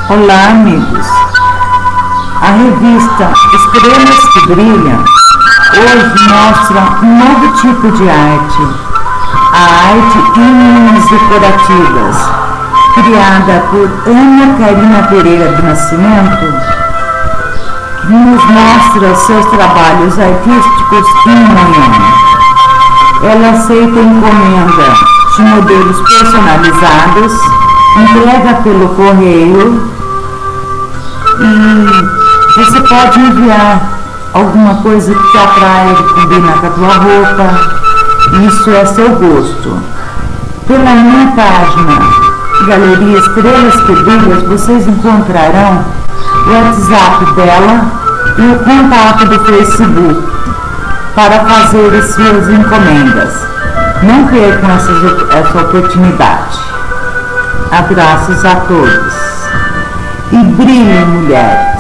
Olá, amigos! A revista Estrelas que Brilham hoje mostra um novo tipo de arte, a arte em linhas decorativas, criada por Ana Karina Pereira do Nascimento, que nos mostra seus trabalhos artísticos em manhã. Ela aceita encomenda de modelos personalizados, entrega pelo correio e você pode enviar alguma coisa que te atraia, que combina com a tua roupa. Isso é seu gosto. Pela minha página Galeria Estrelas que Brilham, vocês encontrarão o WhatsApp dela e o contato do Facebook para fazer as suas encomendas. Não percam essa oportunidade. Abraços a todos. E brilhem, mulher!